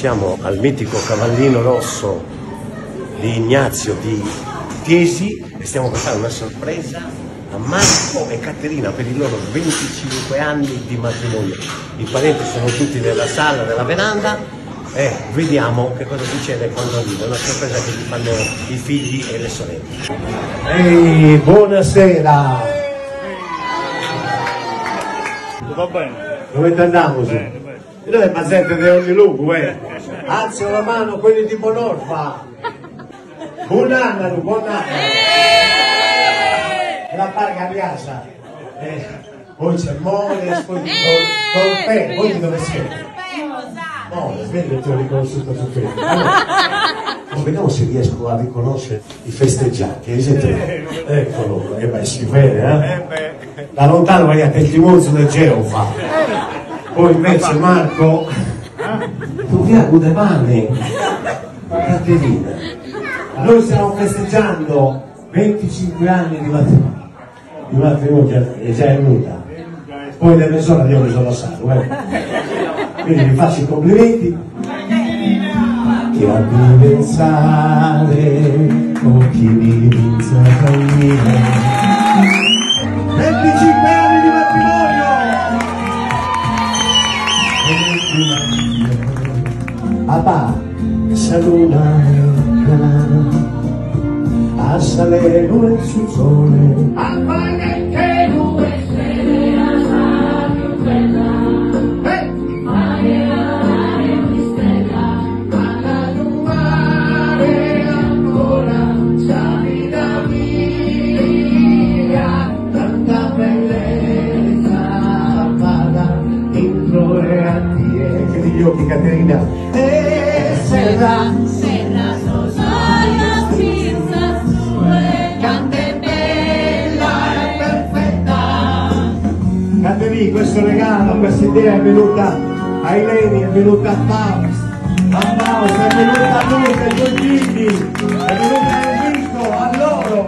Siamo al mitico Cavallino Rosso di Ignazio di Tiesi e stiamo facendo una sorpresa a Marco e Caterina per i loro 25 anni di matrimonio. I parenti sono tutti nella sala della veranda e vediamo che cosa succede quando arriva. Una sorpresa che gli fanno i figli e le sorelle. Ehi, buonasera! Va bene. Dove andiamo? Noi mazzette di ogni luogo, alzo la mano quelli di Bonorfa. Buon anno, buon anno. La parga a casa. Poi c'è Mole, poi col pe, voi di dove siete? Mole, vedi che ti ho riconosciuto su Facebook. Allora, vediamo se riesco a riconoscere i festeggiati. Eccolo, che beh, si vede, Da lontano vai a te il timorzo del Geova. Poi invece Marco, tu ti acude male, Caterina. Noi stiamo festeggiando 25 anni di matrimonio, è già venuta. Poi da mezz'ora io mi sono salvo, Quindi vi faccio i complimenti. Che abbi pensare con chi mi inizia a fallire. 25 anni di matrimonio! Papà, saluta a salire lui sul sole. Appare che lui è la più bella. Mare mi stella, alla lumare ancora, c'è da mia, tanta bellezza, vada dentro e a te. Che gli occhi, Caterina. Serra los ojos fijos, cante bella e perfetta. Caterina, questo regalo, questa idea è venuta a Eleni, è venuta a Faust, è venuta a lui, ai suoi figli, è venuta a Enrico, a loro.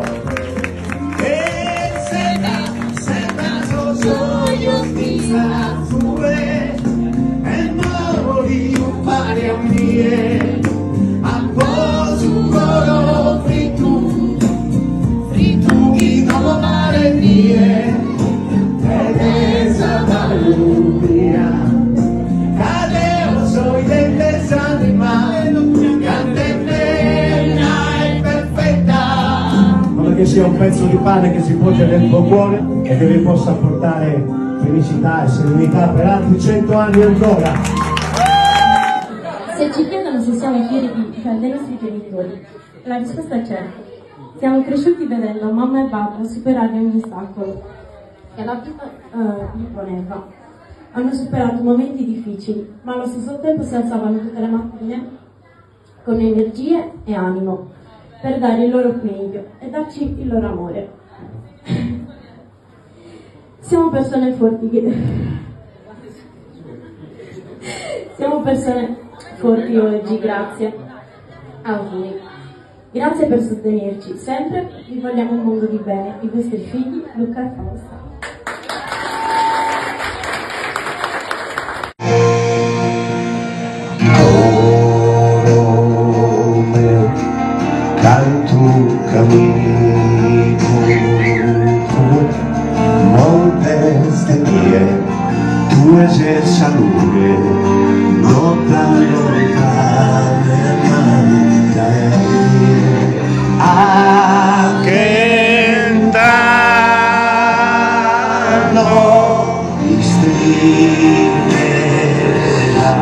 E serra los ojos fijos, e mori un pari a mie, a po' su coro fritu chi dopo mare mie, ed esa da lumbria, cadeo soy delle anima, cante bella e perfetta. Ma che sia un pezzo di pane che si poggia nel tuo cuore e che vi possa portare felicità e serenità per altri 100 anni ancora. Se ci chiedono se siamo fieri dei nostri genitori, la risposta è certo. Siamo cresciuti vedendo mamma e papà superare ogni ostacolo che la vita gli poneva. Hanno superato momenti difficili, ma allo stesso tempo si alzavano tutte le mattine con energie e animo per dare il loro meglio e darci il loro amore. Siamo persone forti oggi, grazie a voi. Grazie per sostenerci sempre. Vi vogliamo un mondo di bene. I vostri figli, Luca e Fausta. Come canto cammino montes de mie, tu es salute, no tan lontane a che danno mi stringe la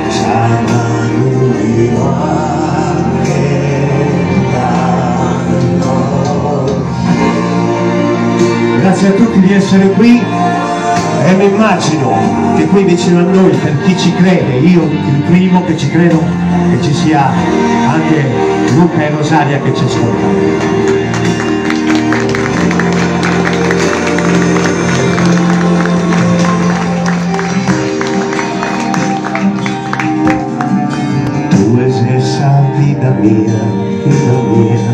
grazie a tutti di essere qui e mi immagino che qui vicino a noi, per chi ci crede, io il primo che ci credo, che ci sia anche Luca e Rosaria che ci ascoltano. Tu es esa vida mía, vida mía.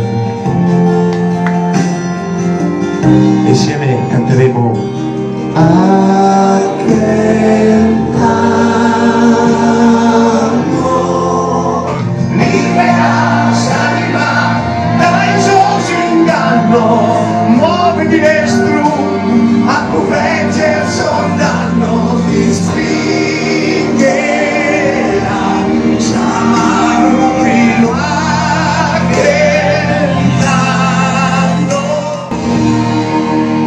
Insieme canteremo a che tanto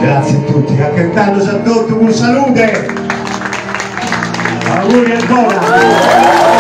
Grazie a tutti, a Caetano Giardotto, un saluto! Auguri ancora!